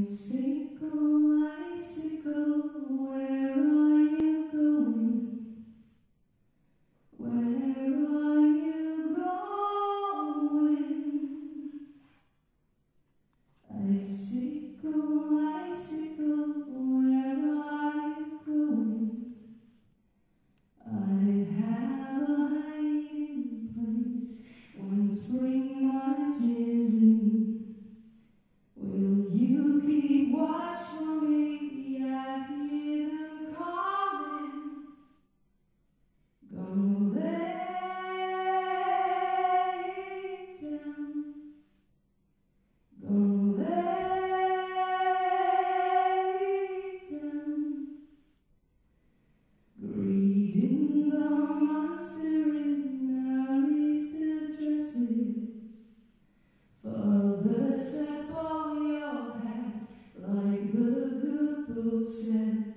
Icicle, icicle, where are you going? Where are you going? Icicle, icicle, where are you going? I have a hiding place when spring marches in. Will you keep watch for me? I hear them calling. Gonna lay down. Gonna lay down. Greeting the monster in our Easter dresses. Father says, hold your hat, like the good book said.